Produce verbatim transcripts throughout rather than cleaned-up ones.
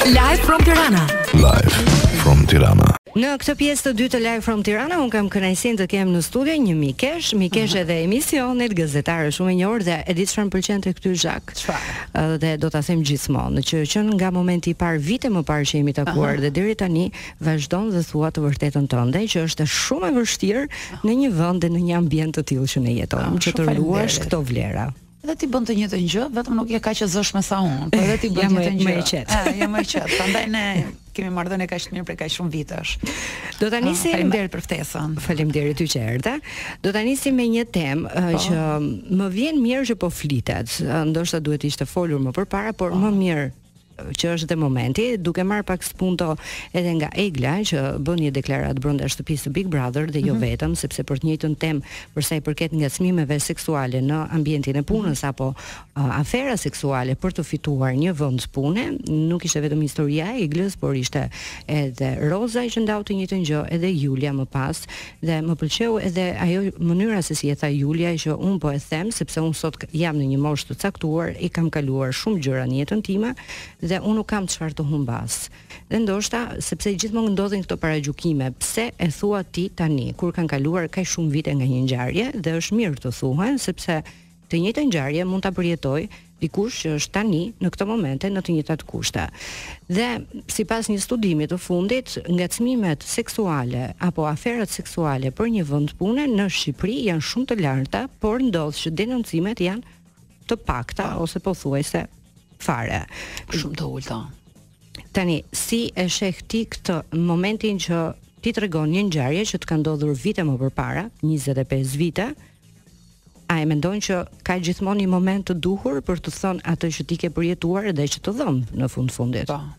Live from Tirana. Live from Tirana. Në këtë pjesë të dytë të Live from Tirana, unë kam kënaqësinë të kem në studio një mikesh, mikesh edhe emisionit, gazetare shumë e njohur, dhe e di çfarë më pëlqente këty Zhak. Çfarë? Dhe do ta them gjithmonë, që që nga momenti i parë, vite më parë që jemi takuar dhe deri tani vazhdon dhe thua të vërtetën tënde, që është shumë e vështirë në një vend dhe në një ambient të tillë që ne jetojmë, që të ruash këto vlera. Edhe ti bën të njëjtën gjë, vetëm nuk je kaq e zëshme sa unë, por edhe ti bën të njëjtën gjë. Jam më e qetë. Ëh, jam më e qetë. Prandaj ne kemi marrëdhënie kaq të mirë për kaq shumë vitesh. Do ta nisim. Faleminderit për ftesën. Faleminderit ty që erdhe. Do ta nisim me një temë uh, që më vjen mirë që po flitet. Ndoshta duhet ishte folur më përpara, por më mirë që është dhe momenti, duke marrë pak spunto edhe nga Egla, që bën një deklaratë brenda shtëpisë së Big Brother dhe jo mm -hmm. vetëm, sepse për të njëjtën temë për sa i përket ngacmimeve seksuale në ambientin e punës mm -hmm. apo uh, afera seksuale për të fituar një vend pune, nuk ishte vetëm historia e Eglës, por ishte edhe Roza që ndau të njëjtën gjë, edhe Julia më pas, dhe më pëlqeu edhe ajo mënyra se si e tha Julia, që un po e them sepse un sot jam në një moshë të caktuar, i kam kaluar shumë gjëra në jetën time dhe unë nuk kam çfarë të humbas. Dhe ndoshta sepse gjithmonë ndodhin këto paragjykime, pse e thua ti tani kur kanë kaluar kaq shumë vite nga një ngjarje, dhe është mirë të thuhen sepse të njëjtën ngjarje mund ta përjetoj dikush që është tani në këto momente në të njëjtat kushte. Dhe sipas një studimi të fundit, ngacmimet seksuale apo aferat seksuale për një vend pune në Shqipëri janë shumë të larta, por ndodh që denoncimet janë të pakta ose pothuajse fare. Shumë të ulta. Tani, si e sheh ti këtë momentin që ti tregon një ngjarje që të ka ndodhur vite më përpara, njëzet e pesë vite, a e mendon që ka gjithmonë një moment të duhur për të thënë atë që ti ke përjetuar dhe që të dhëm në fund fundit? Po.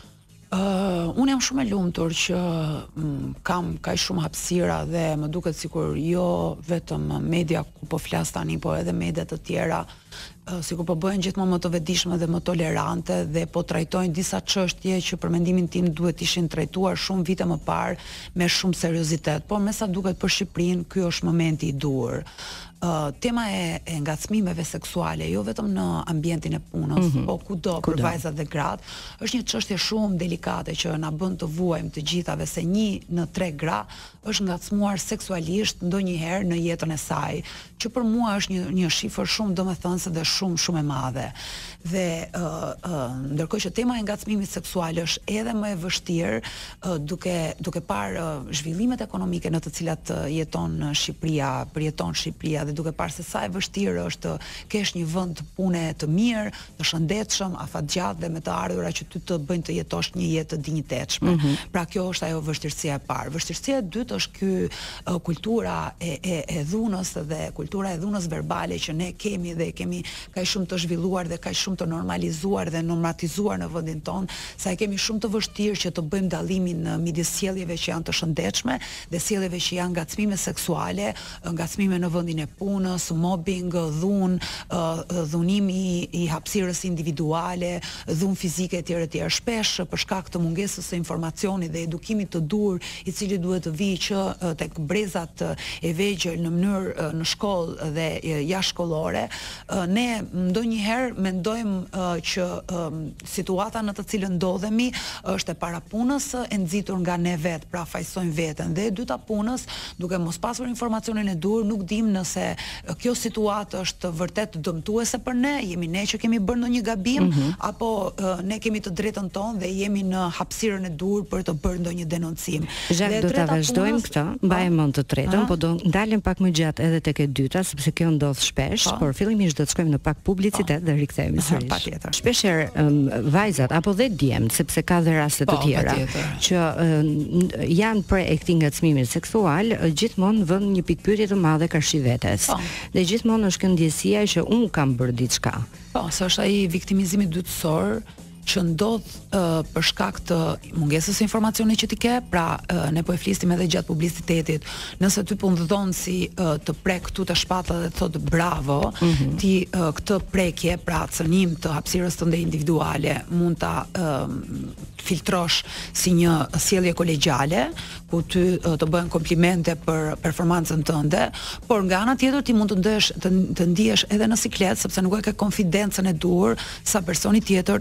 Uh, unë jam shumë e lumtur që um, kam kaq shumë hapësira dhe më duket sikur jo vetëm media ku po flas tani, po edhe media të tjera uh, sikur po bëhen gjithmonë më të vetëdijshme dhe më tolerante dhe po trajtojnë disa çështje që për mendimin tim duhet ishin trajtuar shumë vite më parë me shumë seriozitet. Por me sa duket për Shqipërinë, ky është momenti i dur. Uh, tema e, e ngacmimeve seksuale, jo vetëm në ambientin e punës, mm -hmm. po kudo për vajzat dhe gratë, është një çështje shumë delikate që na bën të vuajmë të gjithave se një në tre gra është ngacmuar seksualisht ndonjëherë në jetën e saj, që për mua është një një shifër shumë domethënëse dhe shumë shumë e madhe. Dhe uh, uh, ndërkohë që tema e ngacmimit seksual është edhe më e vështirë, uh, duke duke parë uh, zhvillimet ekonomike në të cilat uh, jeton Shqipëria, përjeton Shqipëria, dhe duke parë se sa e vështirë është të kesh një vend të pune të mirë, të shëndetshëm, afatgjatë dhe me të ardhura që ty të bëjnë të jetosh një jetë të dinjitetshme. Mm -hmm. Pra kjo është ajo vështirësia e parë. Vështirësia e dytë është ky uh, kultura e, e, e dhunës dhe kultura e dhunës verbale që ne kemi dhe kemi kaq shumë të zhvilluar dhe kaq shumë të normalizuar dhe normatizuar në vendin tonë, sa e kemi shumë të vështirë që të bëjmë dallimin midis sjelljeve që janë të shëndetshme dhe sjelljeve që janë ngacmime seksuale, ngacmime në vendin e punës, mobbing, dhunë, dhunimi i hapësirës individuale, dhunë fizike etj etj. Shpesh për shkak të mungesës së informacionit dhe edukimit të dur, i cili duhet të vijë që tek brezat e vegjël në mënyrë në shkollë dhe jashtë-shkollore, ne ndonjëherë mendojmë që situata në të cilën ndodhemi është e para punës e nxitur nga ne vetë, pra fajsojmë veten, dhe e dyta punës, duke mos pasur informacionin e dur, nuk dim nëse kjo situatë është vërtet dëmtuese për ne, jemi ne që kemi bërë ndonjë gabim, mm -hmm. apo uh, ne kemi të drejtën tonë dhe jemi në hapësirën e dur për të bërë ndonjë denoncim. Zhak, do ta vazhdojmë këtë, mbaj mend të tretën, po do ndalim pak më gjatë edhe tek e dyta, sepse kjo ndodh shpesh, pa. Por fillimisht do të shkojmë në pak publicitet pa. Dhe rikthehemi sërish. Patjetër. Shpeshherë um, vajzat apo dhe djemt, sepse ka dhe raste të tjera që um, janë për e këtij ngacmimi seksual, gjithmonë vën një pikpyetje të madhe karshi vetes. Pa. Dhe gjithmonë është këndjesia që unë kam bërë diçka. Po, se është ai viktimizimi dytësor që ndodh uh, për shkak të mungesës së informacionit që ti ke, pra uh, ne po e flisnim edhe gjatë publicitetit, nëse ty po ndodhon si uh, të prek këtu të shpata dhe të thotë bravo, mm -hmm. ti uh, këtë prekje, pra cënim të hapësirës tënde individuale, mund ta uh, filtrosh si një sjellje kolegjiale, ku ty uh, të bëhen komplimente për performancën tënde, por nga ana tjetër ti mund të ndesh të, të ndihesh edhe në siklet, sepse nuk e ke konfidencën e dur sa personi tjetër të të prek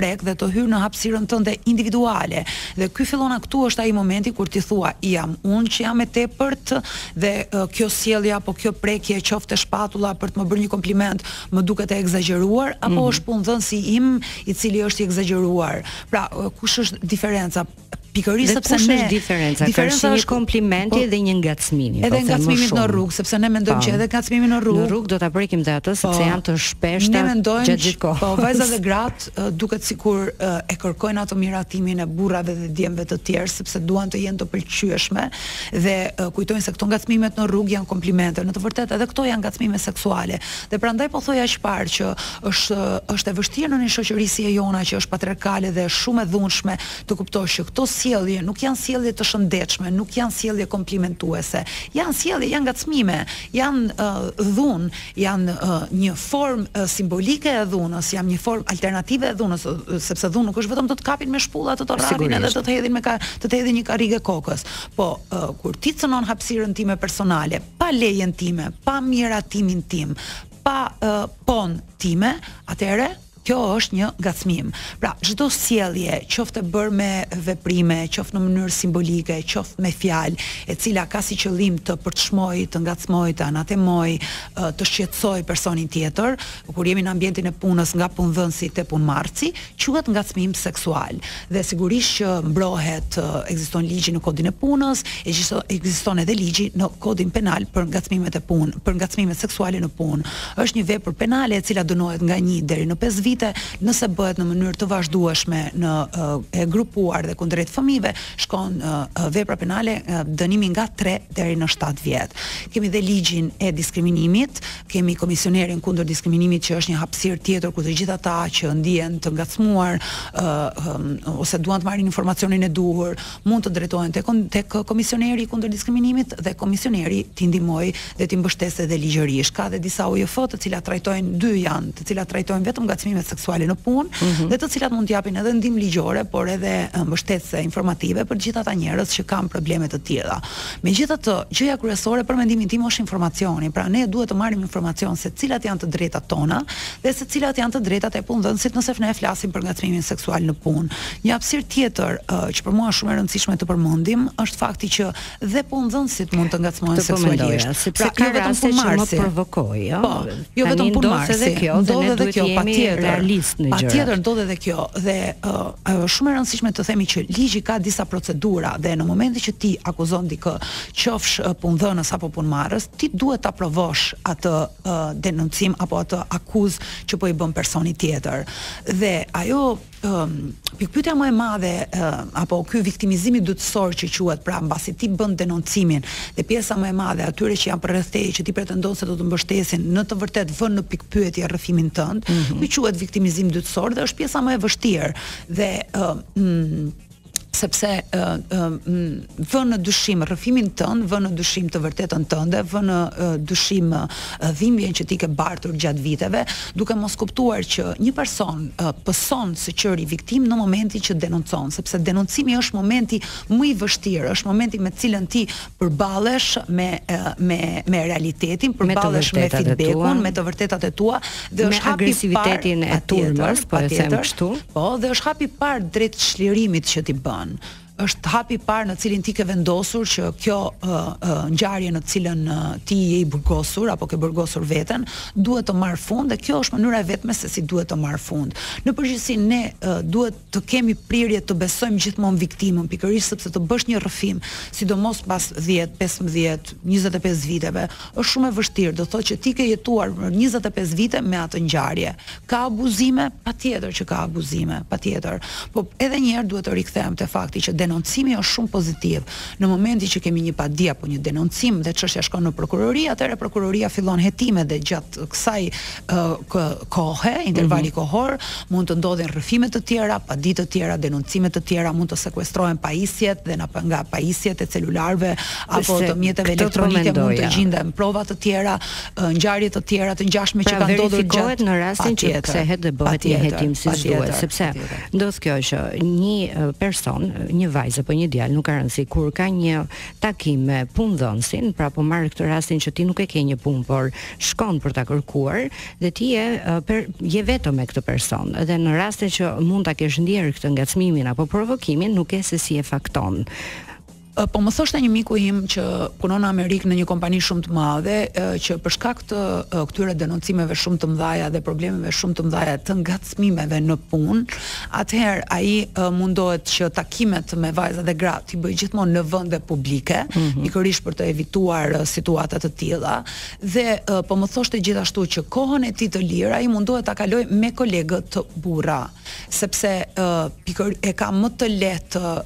prek dhe të hyrë në hapësirën tënde individuale. Dhe ky fillon këtu është ai momenti kur ti thua jam unë që jam e tepërt dhe uh, kjo sjellje apo kjo prekje qoftë shpatulla për të më bërë një kompliment më duket e egzageruar apo mm -hmm. është punëdhënësi im i cili është i egzageruar. Pra, uh, kush është diferenca? Pikërisht sepse ne është diferenca, diferenca është komplimenti dhe një ngacmimi. Edhe ngacmimi në rrugë, sepse ne mendojmë që edhe ngacmimi në rrugë. Në rrugë do ta prekim dhe atë sepse janë të shpeshta gjatë gjithë kohës. Po, vajzat dhe gratë duket sikur e kërkojnë ato miratimin e burrave dhe djemve të tjerë sepse duan të jenë të pëlqyeshme dhe kujtojnë se këto ngacmimet në rrugë janë komplimente. Në të vërtetë edhe këto janë ngacmime seksuale. Dhe prandaj po thoja aq parë që është është e vështirë në një shoqëri si e jona që është patriarkale dhe shumë e dhunshme të kuptosh që këto sjellje nuk janë sjellje të shëndetshme, nuk janë sjellje komplimentuese. Janë sjellje, janë ngacmime, janë uh, dhunë, janë uh, një formë uh, simbolike e dhunës, janë një formë alternative e dhunës, uh, sepse dhunë nuk është vetëm të të kapin me shpulla të të rrabin edhe të të hedhin me ka, të të hedhin një karrige kokës. Po uh, kur ti cënon hapësirën time personale, pa lejen time, pa miratimin tim, pa uh, pon time, atëherë kjo është një ngacmim. Pra, çdo sjellje, qoftë e bërë me veprime, qoftë në mënyrë simbolike, qoftë me fjalë, e cila ka si qëllim të përçmojë, të ngacmojë, të anatemojë, të shqetësojë personin tjetër, kur jemi në ambientin e punës nga punëdhënësi te punëmarrësi, quhet ngacmim seksual. Dhe sigurisht që mbrohet, ekziston ligji në kodin e punës, ekziston edhe ligji në kodin penal për ngacmimet e punë, për ngacmimet seksuale në punë. Është një vepër penale e cila dënohet nga një deri në pesë vite. Nëse bëhet në mënyrë të vazhdueshme në uh, e grupuar dhe kundrejt fëmijëve, shkon uh, vepra penale uh, dënimi nga tre deri në shtatë vjet. Kemi dhe ligjin e diskriminimit, kemi komisionerin kundër diskriminimit që është një hapësirë tjetër ku të gjithë ata që ndihen të ngacmuar uh, um, ose duan të marrin informacionin e duhur, mund të drejtohen tek tek komisioneri kundër diskriminimit dhe komisioneri t'i ndihmojë dhe t'i mbështesë edhe ligjërisht. Ka dhe disa U J F të cilat trajtojnë dy janë, të cilat trajtojnë vetëm ngacmimet seksuale në punë mm -hmm. dhe të cilat mund t'japin edhe ndihmë ligjore, por edhe mbështetëse informative për gjithë ata njerëz që kanë probleme të tilla. Megjithatë, gjëja kryesore për mendimin tim është informacioni. Pra ne duhet të marrim informacion se cilat janë të drejtat tona dhe se cilat janë të drejtat e punëdhënësit nëse ne flasim për ngacmimin seksual në punë. Një hapësirë tjetër uh, që për mua është shumë e rëndësishme të përmendim është fakti që dhe punëdhënësit mund të ngacmohen seksualisht. Sepse ka raste që më provokoj, jo? Po, jo vetëm punëmarrësi, ndodh edhe kjo, patjetër. Realist në gjërat. Patjetër ndodh edhe kjo dhe uh, është shumë e rëndësishme të themi që ligji ka disa procedura dhe në momentin që ti akuzon dikë, qofsh uh, punëdhënës apo punëmarrës, ti duhet ta provosh atë uh, denoncim apo atë akuzë që po i bën personi tjetër. Dhe ajo um, pikpyetja më e madhe uh, apo ky viktimizimi dytësor që quhet, pra mbasi ti bën denoncimin dhe pjesa më e madhe atyre që janë përreth teje që ti pretendon se do të mbështesin në të vërtetë vën në pikpyetje rrëfimin tënd, mm -hmm. ky quhet viktimizim dytësor dhe është pjesa më e vështirë dhe uh, mm, sepse uh, uh, vën në dyshim rrëfimin tënd, vën në dyshim të vërtetën tënde, vën në uh, dyshim uh, dhimbjen që ti ke bartur gjatë viteve, duke mos kuptuar që një person uh, pëson së qëri viktim në momentin që denoncon, sepse denoncimi është momenti më i vështirë, është momenti me cilën ti përballesh me uh, me me realitetin, përballesh me, me feedbackun, me të vërtetat e tua dhe me është hapi agresivitetin e turmës, po e them kështu. Po, dhe është hapi i parë drejt çlirimit që ti bën. Është hapi i parë në cilin ti ke vendosur që kjo uh, uh, ngjarje në cilën uh, ti je i burgosur apo ke burgosur veten duhet të marr fund dhe kjo është mënyra e vetme se si duhet të marr fund. Në përgjithësi ne uh, duhet të kemi prirje të besojmë gjithmonë viktimën, pikërisht sepse të bësh një rrëfim, sidomos pas dhjetë, pesëmbëdhjetë, njëzet e pesë viteve, është shumë e vështirë. Do thotë që ti ke jetuar për njëzet e pesë vite me atë ngjarje. Ka abuzime, patjetër që ka abuzime, patjetër. Po edhe një herë duhet të rikthehem te fakti që denoncimi është shumë pozitiv. Në momentin që kemi një padije apo një denoncim dhe çështja shkon në prokurori, atëherë prokuroria fillon hetime dhe gjatë kësaj uh, kohe, intervali mm -hmm. kohor, mund të ndodhin rrëfime të tjera, padije të tjera, denoncime të tjera, mund të sekuestrohen pajisjet dhe nga pajisjet e celularëve apo të mjeteve elektronike mund të gjenden prova të tjera, uh, ngjarje të tjera të ngjashme pra, që kanë ndodhur gjatë në rastin që kthehet dhe bëhet një hetim si duhet, sepse ndodh kjo që një person, një vajzë apo një djalë, nuk ka rëndësi, kur ka një takim me punëdhënësin, pra po marr këtë rastin që ti nuk e ke një punë, por shkon për ta kërkuar dhe ti je uh, per, je vetëm me këtë person. Dhe në rastin që mund ta kesh ndjerë këtë ngacmimin apo provokimin, nuk e se si e fakton. Po më thoshte një miku im që punon në Amerikë në një kompani shumë të madhe, që për shkak të këtyre denoncimeve shumë të mëdha dhe problemeve shumë të mëdha të ngacmimeve në punë, atëherë ai mundohet që takimet me vajza dhe gra t'i bëjë gjithmonë në vende publike, mm-hmm. pikërisht për të evituar situata të tilla, dhe po më thoshte gjithashtu që kohën e tij të lirë ai mundohet ta kaloj me kolegët të burra, sepse pikër e ka më të lehtë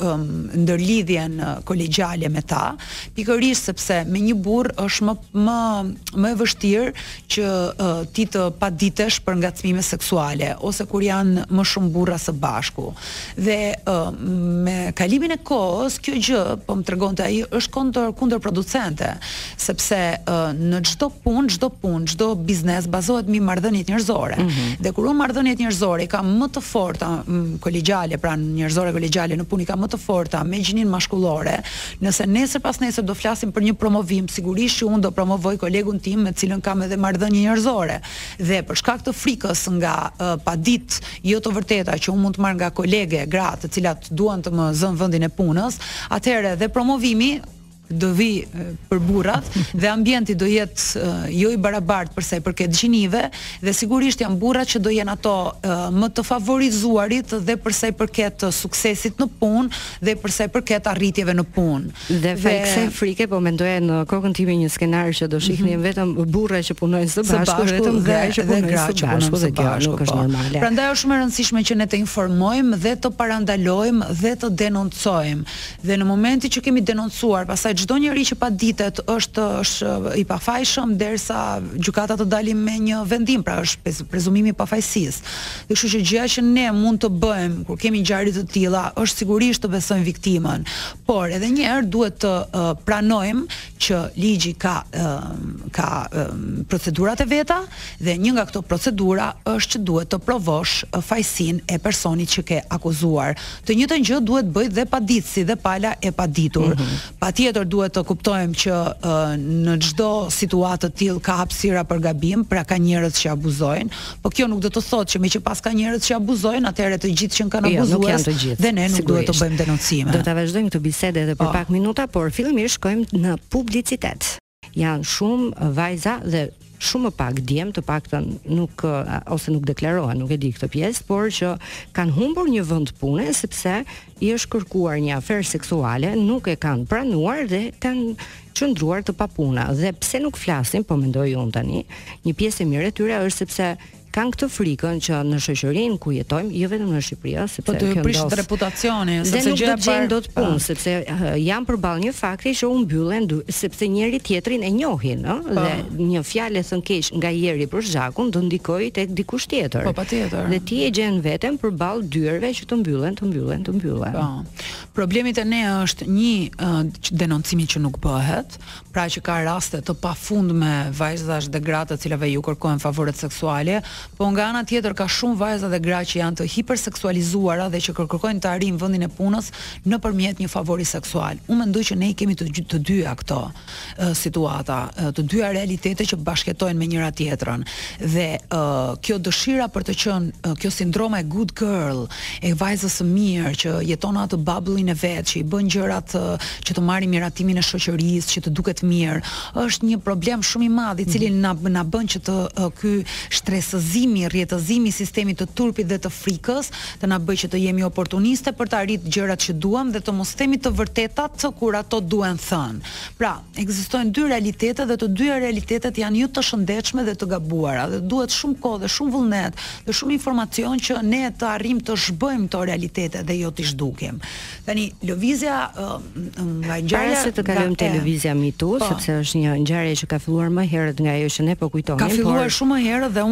ndërlidhjen kolegjale me ta, pikërisht sepse me një burr është më më më e vështirë që uh, ti të paditesh për ngacmime seksuale ose kur janë më shumë burra së bashku. Dhe uh, me kalimin e kohës kjo gjë, po më tregonte ai, është kundër kundër producente, sepse uh, në çdo punë, çdo punë, çdo biznes bazohet mbi marrëdhëniet njerëzore. Mm-hmm. Dhe kur marrëdhëniet njerëzore ka më të forta kolegjale, pra njerëzore kolegjale në punë ka më të forta me gjinin mashkullor. Nëse nesër pas nesër do flasim për një promovim, sigurisht që unë do promovoj kolegun tim me cilën kam edhe marrëdhënie njerëzore. Dhe për shkak të frikës nga uh, padit jo të vërteta që unë mund të marr nga kolege, gra, të cilat duan të më zënë vendin e punës, atëherë dhe promovimi do vi për burrat dhe ambienti do jetë uh, jo i barabartë për sa i përket gjinive dhe sigurisht janë burrat që do jenë ato uh, më të favorizuarit dhe për sa i përket uh, suksesit në punë dhe për sa i përket arritjeve në punë. Dhe fal kësaj frike po mendoja në kokën time një skenar që do shihnin mm-hmm. vetëm burra që punojnë së bashku, vetëm gra që punojnë së bashku, dhe kjo nuk është normale. Prandaj është shumë e rëndësishme që ne të informojmë dhe të parandalojmë dhe të denoncojmë. Dhe në momentin që kemi denoncuar, pastaj çdo njeri që paditet është është i pafajshëm derisa gjykata të dalin me një vendim, pra është prezumimi i pafajësisë. Dhe kështu që gjëja që ne mund të bëjmë kur kemi ngjarje të tilla është sigurisht të besojmë viktimën, por edhe një herë duhet të uh, pranojmë që ligji ka uh, ka uh, procedurat e veta dhe një nga këto procedura është që duhet të provosh uh, fajësinë e personit që ke akuzuar. Të njëjtën gjë duhet bëjë dhe paditësi dhe pala e paditur. Mm-hmm. Patjetër duhet të kuptojmë që uh, në çdo situatë të tillë ka hapësira për gabim, pra ka njerëz që abuzojnë, por kjo nuk do të thotë që meqenëse pas ka njerëz që abuzojnë, atëherë të gjithë që kanë abuzuar dhe ne nuk duhet të bëjmë denoncime. Do ta vazhdojmë këtë bisedë edhe për oh. pak minuta, por fillimisht shkojmë në publicitet. Janë shumë vajza dhe shumë më pak djem, të paktën nuk ose nuk deklarohen, nuk e di këtë pjesë, por që kanë humbur një vend pune sepse i është kërkuar një aferë seksuale, nuk e kanë pranuar dhe kanë qëndruar të papuna. Dhe pse nuk flasin, po mendoj unë tani, një pjesë e mirë e tyre është sepse kanë këtë frikën që në shoqërinë ku jetojmë, jo vetëm në Shqipëri, sepse po të prishet reputacioni, sepse gjëra nuk do të gjejnë dot punë, sepse uh, janë përballë një fakti që u mbyllen sepse njëri tjetrin e njohin, ëh, dhe një fjalë thën keq nga Jeri për Zhakun do ndikojë tek dikush tjetër. Po patjetër. Dhe ti e gjen veten përballë dyerve që të mbyllen, të mbyllen, të mbyllen. Po. Problemi te ne është një uh, denoncimi që nuk bëhet, pra që ka raste të pafundme vajzash dhe gra të cilave ju kërkohen favoret seksuale. Po nga ana tjetër ka shumë vajza dhe gra që janë të hiperseksualizuara dhe që kërkojnë të arrijnë vendin e punës nëpërmjet një favori seksual. Unë mendoj që ne i kemi të, të dyja këto uh, situata, uh, të dyja realitete që bashkëtojnë me njëra tjetrën. Dhe uh, kjo dëshira për të qenë, uh, kjo sindroma e good girl, e vajzës së mirë që jeton atë bubble-in e vet, që i bën gjërat uh, që të marrin miratimin e shoqërisë, që të duket mirë, është një problem shumë i madh i cili na na bën që të uh, ky stresëzim, rrjetëzimi i sistemit të turpit dhe të frikës të na bëjë që të jemi oportuniste për të arritur gjërat që duam dhe të mos themi të vërtetat kur ato duhen thënë. Pra, ekzistojnë dy realitete dhe të dyja realitetet janë jo të shëndetshme dhe të gabuara dhe duhet shumë kohë dhe shumë vullnet dhe shumë informacion që ne të arrijmë të zhbëjmë këto realitete dhe jo të zhdukim. Tani lëvizja uh, nga ngjarja se të kalojmë te lëvizja mitu, sepse është një ngjarje që ka filluar më herët nga ajo që ne po kujtohemi. Ka filluar por... shumë më herët dhe unë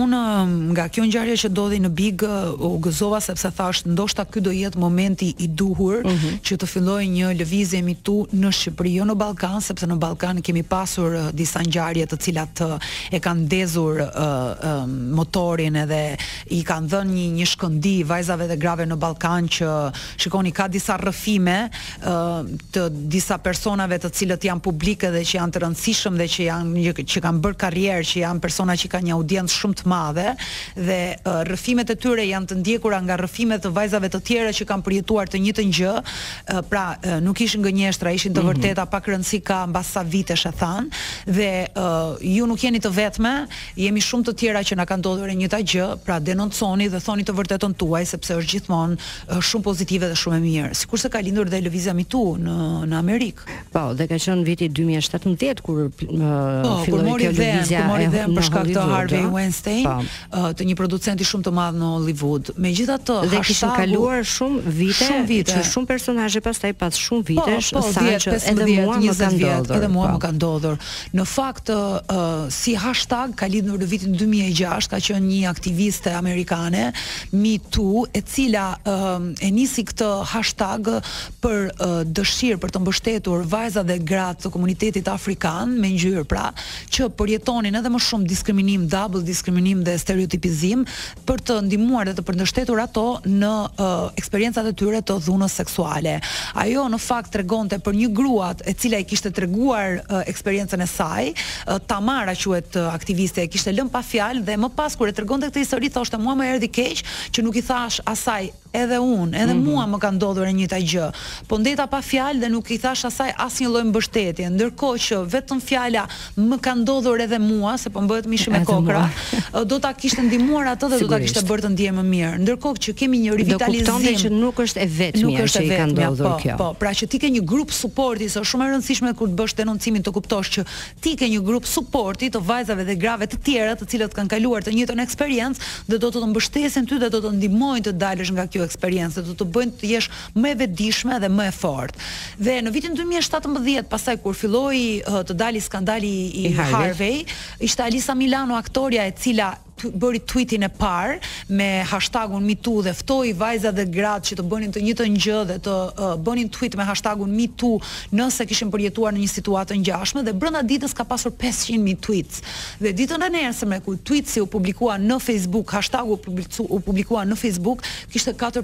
nga kjo ngjarje që ndodhi në Big u gëzova sepse thash ndoshta ky do jetë momenti i duhur mm -hmm. që të fillojë një lëvizje Me Too në Shqipëri, jo në Ballkan, sepse në Ballkan kemi pasur uh, disa ngjarje të cilat uh, e kanë ndezur uh, uh, motorin edhe i kanë dhënë një, një shkëndi vajzave dhe grave në Ballkan që shikoni ka disa rrëfime uh, të disa personave të cilët janë publike dhe që janë të rëndësishëm dhe që janë që kanë bërë karrierë, që janë persona që kanë një audiencë shumë të madhe dhe uh, rrëfimet e tyre janë të ndjekura nga rrëfimet të vajzave të tjera që kanë përjetuar të njëjtën gjë, uh, pra uh, nuk ishin gënjeshtra, ishin të mm -hmm. vërteta, pak rëndësi ka mbas sa vitesh e thanë dhe uh, ju nuk jeni të vetme, jemi shumë të tjera që na kanë ndodhur e njëjta gjë, pra denonconi dhe thoni të vërtetën tuaj sepse është gjithmonë uh, shumë pozitive dhe shumë e mirë. Sikurse ka lindur dhe lëvizja Me Too në në Amerikë. Po, dhe ka qenë viti dy mijë e shtatëmbëdhjetë kur uh, po, filloi kjo lëvizja kur mori dhënë për shkak të Harvey Weinstein, uh, të një producenti shumë të madh në Hollywood. Megjithatë, dhe kishin kaluar shumë vite, shumë vite, që shumë personazhe pastaj pas shumë vitesh, po, po, sa që edhe mua më ka ndodhur. Edhe mua më ka ndodhur. Në fakt, uh, si hashtag ka lidhur në vitin dy mijë e gjashtë, ka qenë një aktiviste amerikane, Me Too, e cila uh, e nisi këtë hashtag për uh, dëshirë për të mbështetur vajzat dhe gratë të komunitetit afrikan me ngjyrë, pra, që përjetonin edhe më shumë diskriminim, double diskriminim dhe stereotipizim, për të ndihmuar dhe të përmbështetur ato në uh, eksperiencat e tyre të dhunës seksuale. Ajo në fakt tregonte për një gruat e cila i kishte treguar uh, eksperiencën e saj, uh, Tamara quhet uh, aktiviste, e kishte lënë pa fjalë dhe më pas kur e tregonte këtë histori thoshte mua më erdhi keq që nuk i thash asaj edhe unë, edhe mm -hmm. mua më ka ndodhur e njëjta gjë. Po ndeta pa fjalë dhe nuk i thash asaj asnjë lloj mbështetje, ndërkohë që vetëm fjala më ka ndodhur edhe mua, se po bëhet mishi me kokra, do ta kishte ndihmuar atë dhe do ta kishte bërë të ndjehem më mirë. Ndërkohë që kemi një rivitalizim, do kuptonte që nuk është e vetmja që i ka ndodhur po, kjo. Po, pra që ti ke një grup suporti, është shumë e rëndësishme kur të bësh denoncimin të kuptosh që ti ke një grup suporti të vajzave dhe grave të tjera, të cilët kanë kaluar të njëjtën eksperiencë dhe do të të mbështesin ty dhe do të ndihmojnë të dalësh nga kjo eksperiencë, do të bëjnë të jesh më e vetëdijshme dhe më e fortë. Dhe në vitin dy mijë e shtatëmbëdhjetë, pastaj kur filloi uh, të dali skandali i, i Harvey, Harvey, ishte Alisa Milano, aktoria e cila bëri tweetin e parë me hashtagun Me Too dhe ftoi vajzat dhe gratë që të bënin të njëjtën gjë dhe të uh, bënin tweet me hashtagun Me Too nëse kishin përjetuar në një situatë të ngjashme dhe brenda ditës ka pasur pesëqind mijë tweets. Dhe ditën e nesërme kur tweetsi u publikua në Facebook, hashtagu u, u publikua në Facebook, kishte katër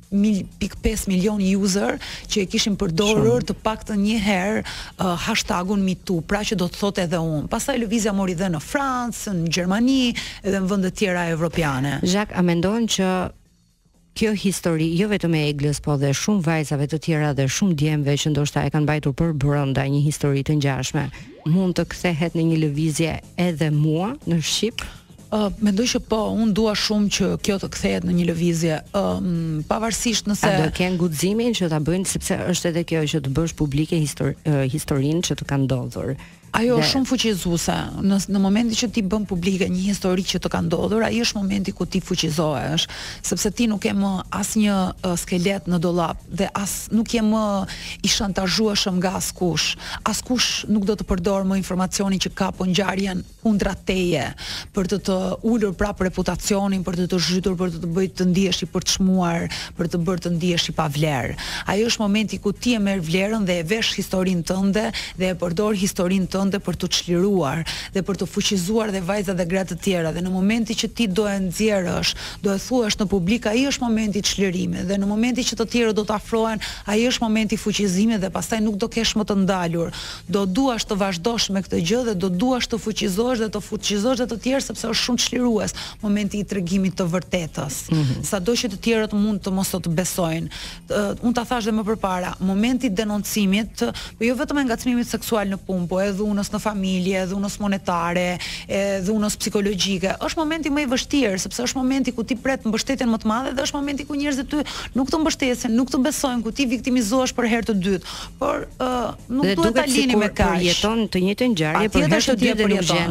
pikë pesë milion user që e kishin përdorur të paktën një herë uh, hashtagun Me Too, pra që do të thotë edhe unë. Pastaj lëvizja mori dhe në Francë, në Gjermani edhe në vende tjera evropiane. Zhak, a mendon që kjo histori, jo vetëm e Eglës, po dhe shumë vajzave të tjera dhe shumë djemve që ndoshta e kanë mbajtur për brenda një histori të ngjashme, mund të kthehet në një lëvizje edhe mua në Shqip? Uh, mendoj që po, unë dua shumë që kjo të kthehet në një lëvizje, um, pavarësisht nëse a do kenë guximin që ta bëjnë, sepse është edhe kjo që të bësh publike histori, uh, historinë që të ka ndodhur. Ajo është shumë fuqizuese. Në në momentin që ti bën publike një histori që të ka ndodhur, ai është momenti ku ti fuqizohesh, sepse ti nuk ke më asnjë uh, skelet në dollap dhe as nuk je më i shantazhueshëm nga askush. Askush nuk do të përdor më informacionin që ka po ngjarjen kundra teje për të të ulur prapë reputacionin, për të të zhytur, për të të bëjë të ndihesh i përçmuar, për të bërë të ndihesh i pavlerë. Ai është momenti ku ti e merr vlerën dhe e vesh historinë tënde dhe e përdor historinë tënde për të çliruar dhe për të fuqizuar dhe vajzat dhe gratë të tjera, dhe në momentin që ti do e nxjerrësh, do e thuash në publik, ai është momenti i çlirimit, dhe në momentin që të tjerët do të afrohen, ai është momenti i fuqizimit dhe pastaj nuk do kesh më të ndalur. Do duash të vazhdosh me këtë gjë dhe do duash të fuqizosh dhe të fuqizosh dhe të tjerë, sepse është shumë çlirues momenti i tregimit të vërtetës. Mm -hmm. Sado që të tjerët mund të mos të besojnë. Uh, unë ta thash dhe më përpara, momenti i denoncimit, po jo vetëm e ngacmimit seksual në punë, po edhe dhunës në familje, dhunës monetare, dhunës psikologjike. Është momenti më i vështirë, sepse është momenti ku ti pret mbështetjen më të madhe dhe është momenti ku njerëzit ty nuk të mbështesin, nuk të besojnë, ku ti viktimizohesh për herë të dytë. Por uh, nuk duhet ta lini me kaq. Dhe jeton të njëjtën ngjarje për herë të dytë dhe nuk gjen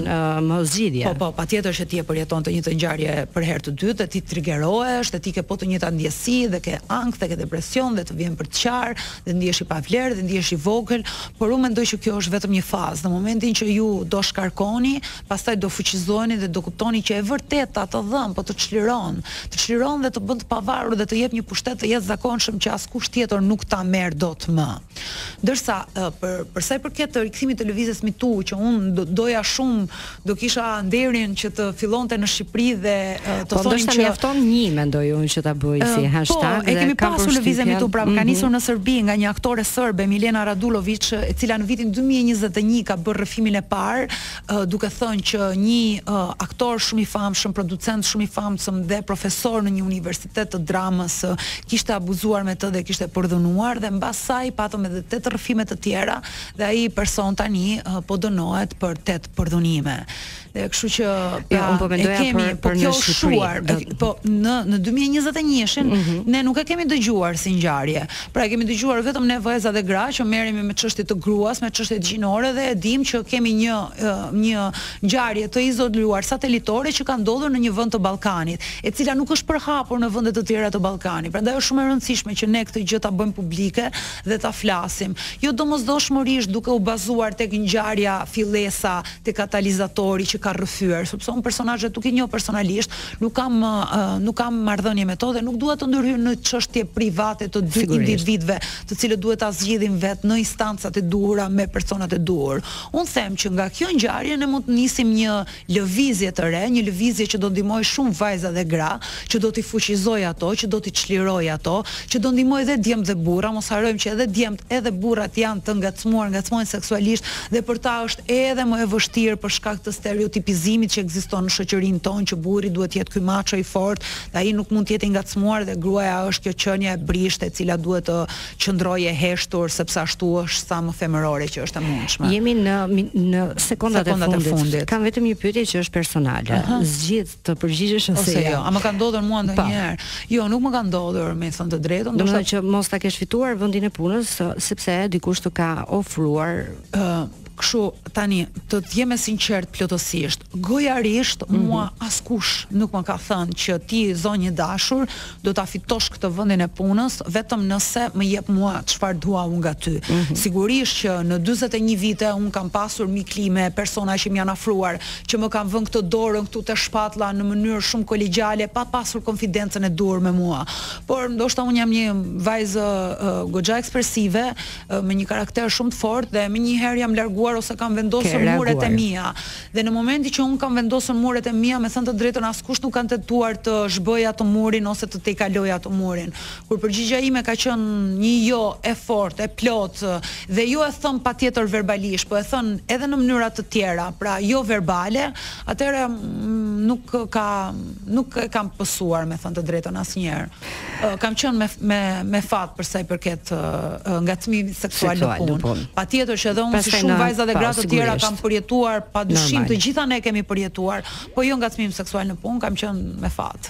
uh, më zgjidhje. Po, po, patjetër që ti e përjeton të një të ngjarje për herë të dytë, ti triggerohesh, dhe ti ke po të njëjta ndjesi, dhe ke ankth, dhe ke depresion, dhe të vjen për të qarë, dhe ndihesh i pavlerë, dhe ndihesh i vogël, por unë mendoj që kjo është vetëm një fazë. Në momentin që ju do shkarkoni, pastaj do fuqizoheni dhe do kuptoni që e vërteta të dhëm, po të çliron, të çliron dhe të bën të pavarur dhe të jep një pushtet të jashtëzakonshëm që askush tjetër nuk ta merr dot më. Ndërsa për për sa i përket të rikthimit të lëvizjes Me Too, që unë do, doja shumë, do kisha nderin që të fillonte në Shqipëri dhe të po, thonin që që mjafton një, mendoj unë që ta bëj si hashtag. Po, e kemi pasur lëvizje Me Too, pra ka mm -hmm. nisur në Serbi nga një aktore serbe, Milena Radulović, e cila në vitin dy mijë e njëzet e një ka bërë rrëfimin e parë, uh, duke thënë që një uh, aktor shumë i famshëm, producent shumë i famshëm dhe profesor në një universitet të dramës uh, kishte abuzuar me të dhe kishte përdhënuar, dhe mbas saj patëm edhe tetë rrëfime të tjera, dhe ai person tani uh, po dënohet për tetë përdhunime. Dhe kështu që pra, ja, po e kemi për, po për kjo në shuar, do... po në në dy mijë e njëzet e një-shin mm -hmm. ne nuk e kemi dëgjuar si ngjarje. Pra e kemi dëgjuar vetëm ne vëlla dhe gra që merremi me çështje të gruas, me çështje gjinore, dhe e dim që kemi një uh, një ngjarje të izoluar satelitore që ka ndodhur në një vend të Ballkanit, e cila nuk është përhapur në vende të tjera të Ballkanit. Prandaj është shumë e rëndësishme që ne këtë gjë ta bëjmë publike dhe ta flasim. Jo domosdoshmërisht duke u bazuar tek ngjarja fillesa, tek katalizatori që ka rrëfyer, sepse unë personazhet duke njoh personalisht, nuk kam uh, nuk kam marrëdhënie me to dhe nuk dua të ndërhyj në çështje private të dy individëve, të cilët duhet ta zgjidhin vetë në instancat e duhura me personat e duhur. Unë them që nga kjo ngjarje ne mund të nisim një lëvizje të re, një lëvizje që do ndihmoj shumë vajza dhe gra, që do t'i fuqizoj ato, që do t'i çliroj ato, që do ndihmoj edhe djemt dhe burra, mos harrojmë që edhe djemt edhe burrat janë të ngacmuar, ngacmohen seksualisht, dhe për ta është edhe më e vështirë për shkak të stereotipizimit që ekziston në shoqërinë tonë, që burri duhet të jetë ky macho i fortë, dhe ai nuk mund të jetë i ngacmuar, dhe gruaja është kjo qenie e brishtë e cila duhet të qëndrojë e heshtur, sepse ashtu është sa më femërore që është e mundshme. Jemi në në sekondat, sekondat e fundit. fundit. Kam vetëm një pyetje që është personale. Uh -huh. Zgjidh të përgjigjesh ose jo? A më ka ndodhur mua ndonjëherë? Jo, nuk më ka ndodhur, me thënë të drejtën. Do të thotë që mos ta kesh fituar vendin e punës sepse dikush të ka ofruar uh, kështu tani të jem e sinqert plotësisht, gojarisht mm -hmm. mua askush nuk më ka thënë që ti zonjë e dashur do ta fitosh këtë vendin e punës vetëm nëse më jep mua çfarë dua unë nga ty. Mm -hmm. Sigurisht që në dyzet e një vite un kam pasur miklime, persona që më janë afruar, që më kanë vënë këtë dorën këtu te shpatlla në mënyrë shumë kolegjiale, pa pasur konfidencën e duhur me mua. Por ndoshta un jam një vajzë uh, goxha ekspresive, uh, me një karakter shumë të fortë, dhe më njëherë jam larguar ose kam vendosur muret e mia. Dhe në momentin që un kam vendosur muret e mia, me thënë të drejtën, askush nuk kanë tentuar të zhbëj atë murin ose të tejkaloj atë murin. Kur përgjigjja ime ka qenë një jo e fortë, e plot, dhe jo e thëm patjetër verbalisht, po e thën edhe në mënyra të tjera, pra jo verbale, atëherë nuk ka nuk e kam pësuar, me thënë të drejtën, asnjëherë. Kam qenë me me me fat për sa i përket ngacmimit seksual në punë. Patjetër që edhe unë si shumë vajza dhe gra të tjera kam përjetuar, padyshim të gjitha ne kemi përjetuar, po jo ngacmim seksual në punë, kam qenë me fat.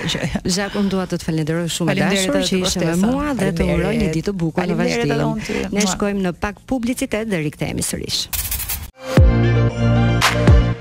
Zak, unë dua të të falenderoj shumë dashur që ishe me mua dhe të uroj një ditë të bukur në vazhdim. Ne shkojmë në pak publicitet dhe rikthehemi sërish.